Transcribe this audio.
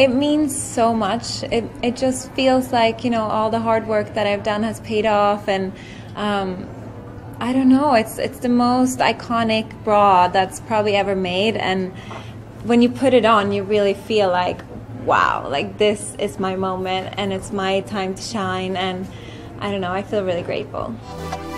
it means so much. It just feels like, you know, all the hard work that I've done has paid off, and I don't know, it's the most iconic bra that's probably ever made, and when you put it on, you really feel like, wow, like this is my moment and it's my time to shine, and I don't know, I feel really grateful.